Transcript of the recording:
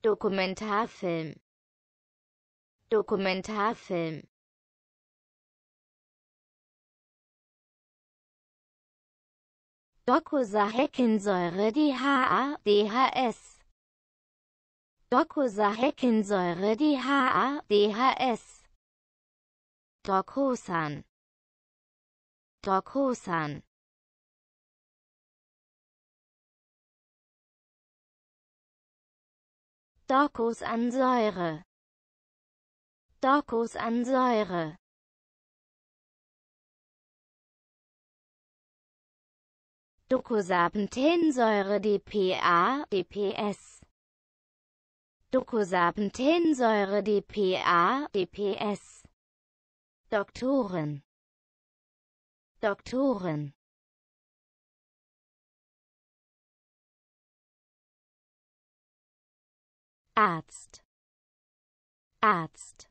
Dokumentarfilm, Dokumentarfilm. Docosahexaensäure DHA-DHS, Docosahexaensäure DHA-DHS. Docosan, Docosan. Docosansäure, Docosansäure. Docosahexaensäure DPA-DPS, Docosahexaensäure DPA-DPS. Doktoren, Doktoren. Arzt, Arzt.